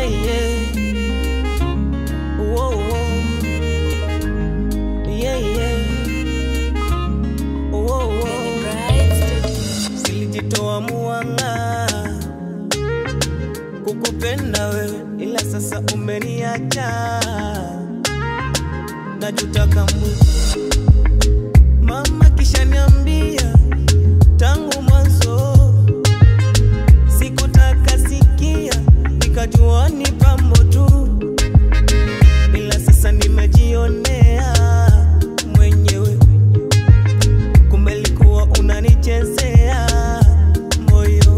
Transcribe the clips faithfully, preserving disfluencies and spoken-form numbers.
yeah, yeah. Whoa, whoa. Yeah, yeah. Whoa, whoa. Silijitoa muanga kukupenda wewe, ila sasa umeniacha. Najuta kamwe. Mama kisha niambia tangu mwanzo, sikutaka sikia, nikajua ni pambo tu, ila sasa nimejionea mwenyewe, kumbe likuwa unanichezea moyo.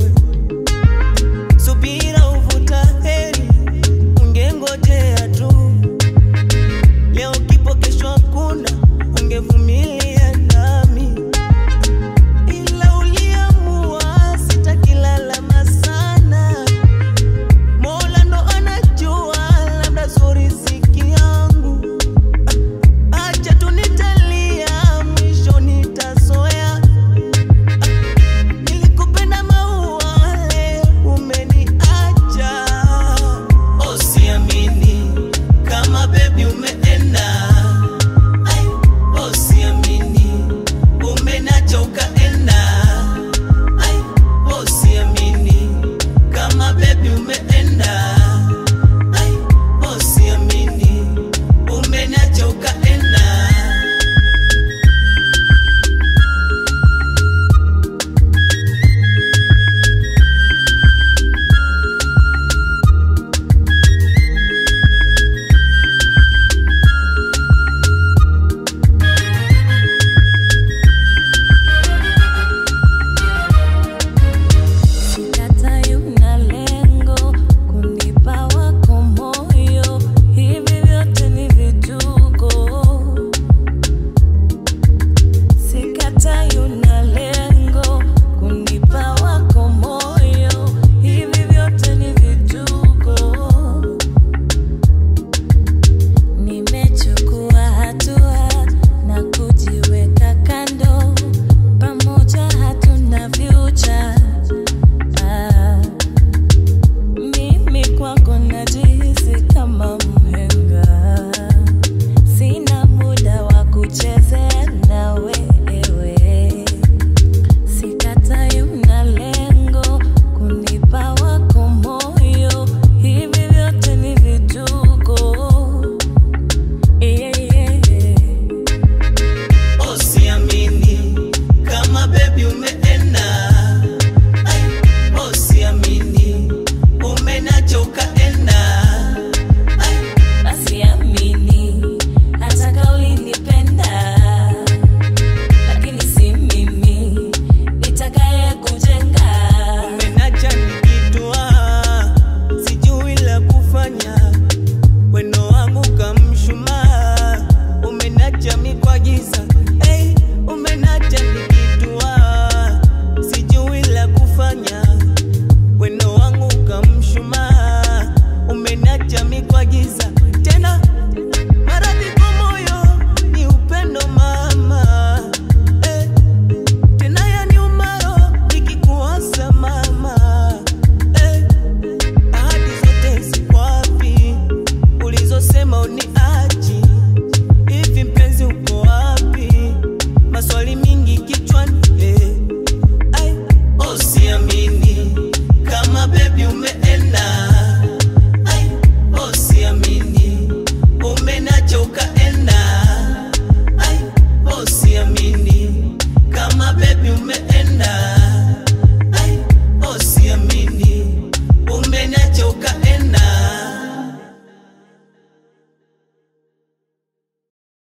Subira uvuta heri, ungengojea tu, leo kipo kesho hakuna, ungevumilia nami, ila uliamua sitakilalama sana. Mola ndo anajua, labda zuri siki yangu. Acha tu nitalia, mwisho nitazoea. Nilikupenda maua, leo umeniacha. Oh, siamini kama baby umeenda. Ay, oh, siamini umenacha ukaenda. Ay, oh, siamini kama baby umeenda. Ay, oh, siamini umenacha ukaenda. Sikatai una lengo kunipa wako moyo, hivi vyote ni vituko. Sikatai una lengo kunipa wako moyo, hivi vyote ni vituko. Nimechukua hatua na kujiweka kando, pamoja hatuna future. Ah, mimi kwako najihisi kama mhenga, sina muda wa kuchezea na wewe. Sikatai una lengo kunipa wako moyo, hivi vyote ni vituko. Yeah, yeah, yeah. Oh, siamini kama baby umeenda. Ay, oh, siamini umenacha ukaenda. Ay, Basi amini hata kama ulinipenda, lakini si mimi nitakaye kujenga. umenacha nikitua, sijui la kufanya. Weno wangu kamshumaa, umenacha mi kwa giza. Hey, umenacha nikitua, sijui la kufanya. Weno wangu kamshumaa, umenacha mi kwa giza. Tena maradhi kwa moyo ni upendo mama. Eh, tena yaniumayo nikikuasa mama. Eh, ahadi zote ziko wapi ulizosema uniachi? Hivi mpenzi uko wapi? Maswali mingi kichwani. Eh, ay, oh, siamini kama baby umeenda. Ay, oh, siamini umenacha ukaenda. Ay, oh, siamini kama baby umeenda. Ay, oh, siamini umenacha ukaenda.